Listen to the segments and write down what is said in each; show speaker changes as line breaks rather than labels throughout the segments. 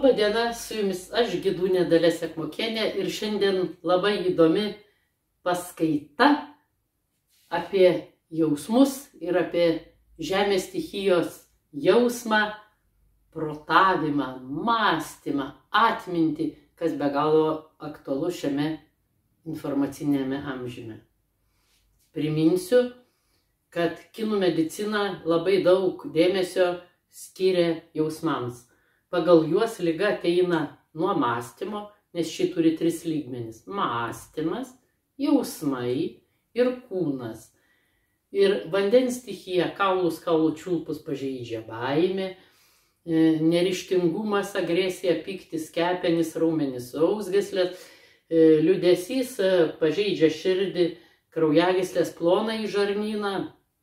Labą dieną, su jumis aš Gidūnė Dalia Sekmokienė ir šiandien labai įdomi paskaita apie jausmus ir apie žemės stichijos jausmą, protavimą, mąstymą, atmintį, kas be galo aktualu šiame informacinėme amžiuje. Priminsiu, kad kinų medicina labai daug dėmesio skiria jausmams. Pagal juos liga ateina nuo mąstymo, nes ši turi 3 lygmenis – mąstymas, jausmai ir kūnas. Ir vandens stichija kaulus, kaulų čiulpus pažeidžia baimė, neryžtingumas, agresija, pyktis, kepenys, raumenys, sausgyslės, liūdesys pažeidžia širdį, kraujagyslės, plonąjį žarnyną,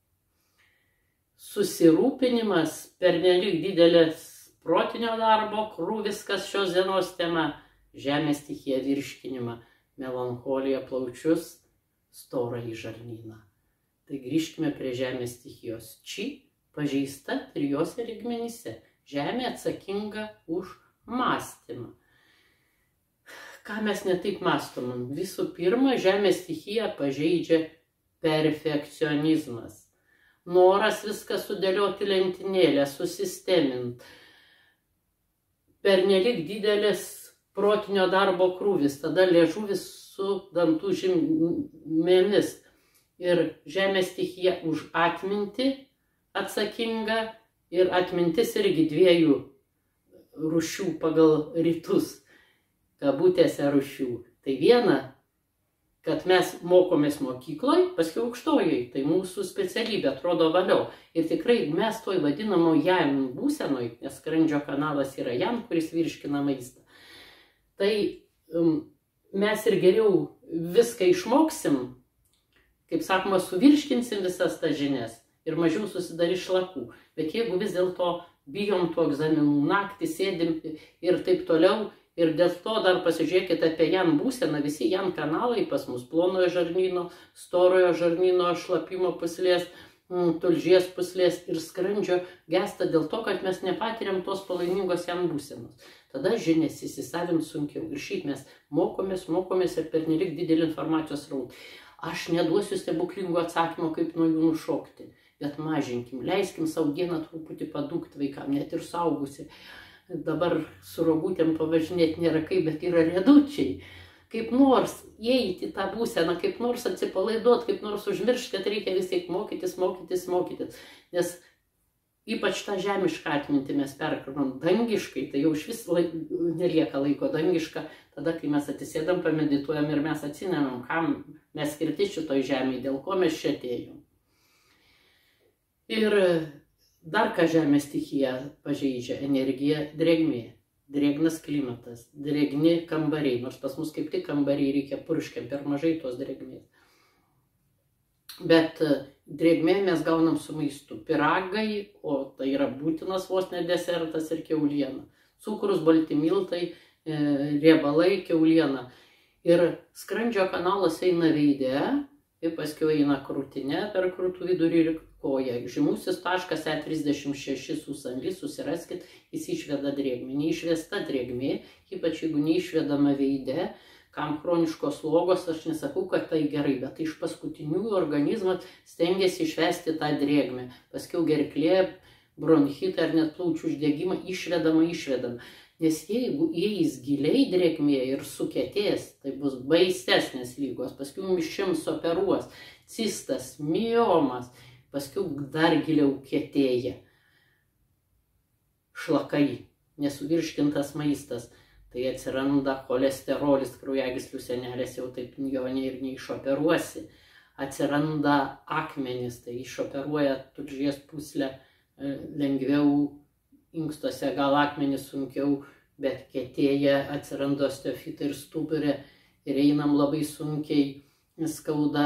susirūpinimas, pernelyg didelės protinio darbo krūvis, kas šios dienos tema, žemės stichija virškinimą, melancholija, plaučius, storąjį žarnyną. Tai grįžkime prie žemės stichijos. Či pažeista 3 lygmenyse. Žemė atsakinga už mąstymą. Ką mes netaip mąstom? Visų pirma, žemės stichiją pažeidžia perfekcionizmas. Noras viską sudėlioti lentynėlę, susistemint. Pernelyg didelis protinio darbo krūvis, tada liežuvis su dantų žymėmis. Ir žemės stichija už atmintį atsakinga ir atmintis irgi 2 rūšių pagal rytus, kabutėse rūšių. Tai viena, kad mes mokomės mokykloje, paskui aukštojai, tai mūsų specialybė atrodo valiau. Ir tikrai mes toj vadinamo jam būsenoj, nes skrandžio kanalas yra jam, kuris virškina maistą. Tai mes ir geriau viską išmoksim, kaip sakoma, suvirškinsim visas tas žinias ir mažiau susidarys šlakų. Bet jeigu vis dėlto bijom tų egzaminų, naktį sėdim ir taip toliau, ir dėl to dar pasižiūrėkite apie jam būseną, visi jam kanalai pas mus plonojo žarnyno, storojo žarnyno, šlapimo pūslės, tulžies pūslės ir skrandžio gesta dėl to, kad mes nepatiriam tos palaimingos jam būsenos. Tada žinias įsisavint sunkiau. Ir šiaip mes mokomės ir pernelyg didelį informacijos srautą. Aš neduosiu stebuklingų atsakymų, kaip nuo jų nušokti, bet mažinkim, leiskim savo dieną truputį padūkti vaikam, net ir saugusi. Dabar su rogutėm pavažinėti nėra kaip, bet yra riedučiai. Kaip nors įeiti tą būseną, kaip nors atsipalaiduoti, kaip nors užmiršti, kad reikia vis tiek mokytis. Nes ypač tą žemišką atmintį mes perkronom dangiškai, tai jau iš vis nelieka laiko dangiška. Tada, kai mes atsisėdam, pamedituojam ir mes atsimenam, kam mes skirti šitoj žemėje, dėl ko mes čia atėjom. Ir dar ką žemės stichija pažeidžia – energija, drėgmė, drėgnas klimatas, drėgni kambariai, nors pas mus kaip tik kambariai reikia purškiam, per mažai tos drėgmės. Bet drėgmė mes gaunam su maistu. Pyragai, o tai yra būtinas vos ne desertas, ir kiauliena. Cukrus, balti miltai, riebalai, kiauliena. Ir skrandžio kanalas eina veide, ir paskui eina krūtinė per krūtų vidurį ir koja. Žymusis taškas E36 su sandy, susiraskit, jis išveda drėgmę. Neišvesta drėgmė, ypač jeigu neišvedama veide, kam chroniškos slogos, aš nesakau, kad tai gerai, bet iš paskutinių organizmas stengiasi išvesti tą drėgmę. Paskiau gerklė, bronchitą ar net plaučių uždegimą išvedama. Nes jeigu įeis giliai drėgmė ir sukietės, tai bus baisesnės lygos. Paskiau išims, operuos, cistas, miomas, paskiau dar giliau kietėja. Šlakai, nesuvirškintas maistas. Tai atsiranda cholesterolis, kraujagyslių sienelės, jau taip jo ir neišoperuosi. Atsiranda akmenys, tai išoperuoja tulžies pūslę lengviau, inkstuose gal akmenys sunkiau, bet kietėja, atsiranda osteofitai ir stuburė ir einam labai sunkiai, skauda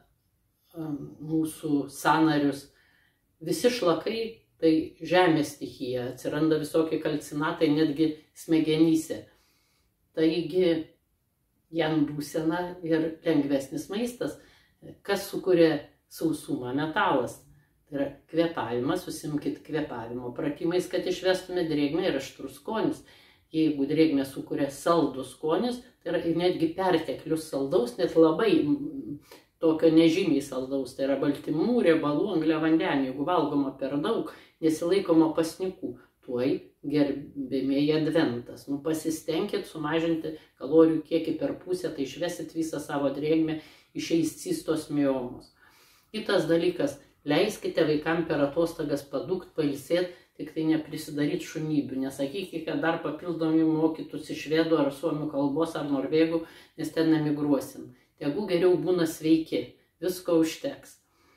mūsų sąnarius. Visi šlakai tai žemės stichija, atsiranda visokie kalcinatai netgi smegenyse. Taigi jam būsena ir lengvesnis maistas. Kas sukuria sausumą? Metalas. Tai yra kvėpavimas, susimkit kvėpavimo pratimais, kad išvestume drėgmę, ir aštrus skonis. jeigu drėgmė sukuria saldus skonis, tai yra netgi perteklius saldaus, net labai tokio nežymiai saldaus, tai yra baltymų, riebalų, angliavandenių. Jeigu valgoma per daug, nesilaikoma pasnikų, tuoj gerbėmėje adventas. Pasistengkit sumažinti kalorijų kiekį per pusę, tai išvesit visą savo drėgmę, išeis cistos miomos. Kitas dalykas, leiskite vaikam per atostogas padūkt, pailsėt, tik tai neprisidaryt šunybių. Nesakykite, kad dar papildomai mokytųsi švedų ar suomių kalbos ar norvegų, nes ten emigruosim. Tegu geriau būna sveiki, visko užteks.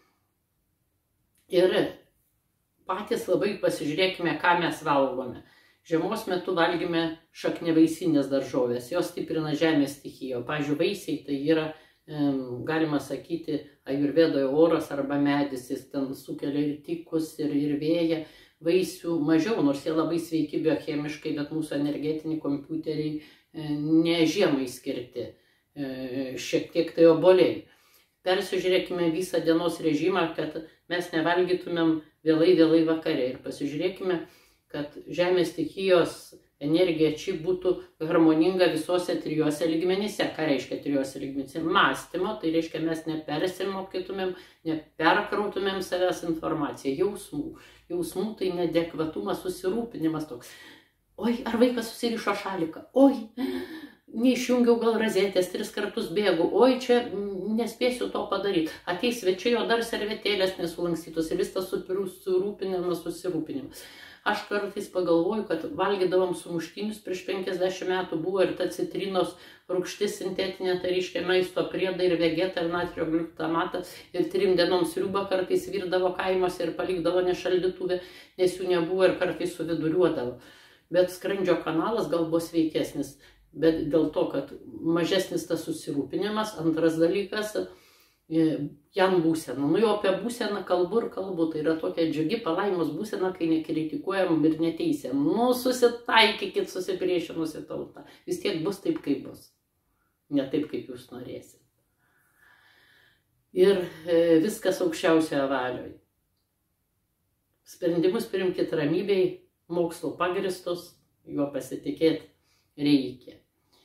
Ir patys labai pasižiūrėkime, ką mes valgome. Žiemos metu valgime šakniavaisinės daržovės, jos stiprina žemės stichiją. Pavyzdžiui, vaisiai tai yra, galima sakyti, ajurvedoje oras arba medis, jis ten sukelia ir tikus, ir vėją. Vaisių mažiau, nors jie labai sveiki biochemiškai, bet mūsų energetiniai kompiuteriai ne žiemai skirti, šiek tiek tai obuoliai. Persižiūrėkime visą dienos režimą, kad mes nevalgytumėm vėlai vakare ir pasižiūrėkime, kad žemės stichijos energija čia būtų harmoninga visose trijose lygmenyse. Ką reiškia trijose lygmenyse? Mąstymo, tai reiškia mes nepersimokytumėm, neperkrautumėm savęs informaciją, jausmų. Jausmų tai neadekvatumas, susirūpinimas toks. Oi, ar vaikas susirišo šaliką? Oi, neišjungiau gal razetės, 3 kartus bėgu. Oi, čia nespėsiu to padaryti. Ateis svečiai, o dar servetėlės nesulankstytos ir vis tas susirūpinimas, susirūpinimas. Aš kartais pagalvoju, kad valgydavom sumuštinius prieš 50 metų buvo ir ta citrinos rūgštis sintetinė, tai reiškia maisto priedai ir vegeta ir natrio gliutamatas ir 3 dienom sriubą kartais virdavo kaimuose ir palikdavo nešaldytuvę, nes jų nebuvo ir kartais suviduriuodavo. Bet skrandžio kanalas gal buvo sveikesnis, bet dėl to, kad mažesnis tas susirūpinimas. Antras dalykas, jam būsena. Jau apie būseną kalbu, tai yra tokia džiugi palaimos būsena, kai nekritikuojam ir neteisiam. Susitaikykit susipriešinusi tauta. Vis tiek bus taip, kaip bus. Ne taip, kaip jūs norėsit. Ir viskas aukščiausioje valioje. Sprendimus priimkit ramybėj, mokslo pagristus, juo pasitikėti reikia.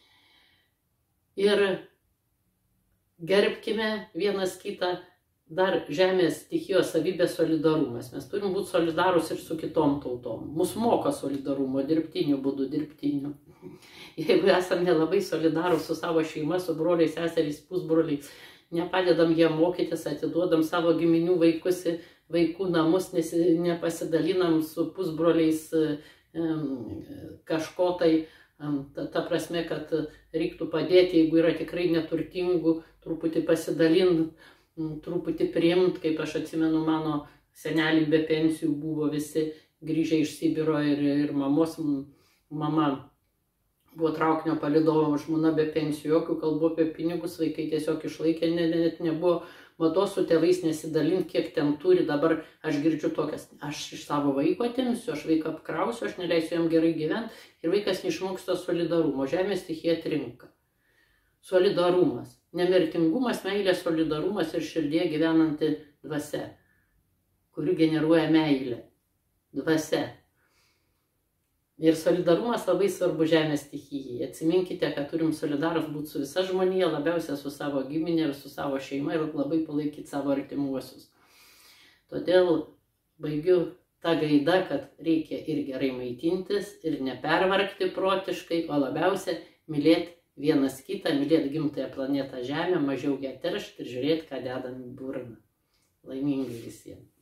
Ir gerbkime vienas kitą, dar žemės stichijos savybė solidarumas. Mes turim būti solidarūs ir su kitom tautom. Mūsų moka solidarumo dirbtiniu būdu, dirbtiniu. Jeigu esame nelabai solidarūs su savo šeima, su broliais, seseriais, pusbroliais, nepadedam jie mokytis, atiduodam savo giminių vaikus į vaikų namus, nepasidalinam su pusbroliais kažko tai, ta prasme, kad reiktų padėti, jeigu yra tikrai neturtingų, truputį pasidalint, truputį priimt, kaip aš atsimenu, mano seneliai be pensijų buvo visi grįžę iš Sibiro ir mama buvo traukinio palydovo, žmona be pensijų, jokių kalbų apie pinigus, vaikai tiesiog išlaikė, net nebuvo mados su tėvais nesidalint, kiek ten turi. Dabar aš girdžiu tokias, aš iš savo vaiko atimsiu, aš vaiką apkrausiu, aš neleisiu jam gerai gyventi ir vaikas neišmoksta solidarumo. Žemės stichija atrinka. Solidarumas. Nemirtingumas, meilė, solidarumas ir širdie gyvenanti dvasia, kuri generuoja meilę. Dvasia. Ir solidarumas labai svarbu žemės stichijai. Atsiminkite, kad turim solidarus būti su visa žmonija, labiausia su savo giminė ir su savo šeima ir labai palaikyti savo artimuosius. Todėl baigiu tą gaidą, kad reikia ir gerai maitintis, ir nepervargti protiškai, o labiausia mylėti vienas kitą, mylėti gimtąją planetą Žemę, mažiau ją teršti ir žiūrėti, ką dedam į burną. Laimingai visiems.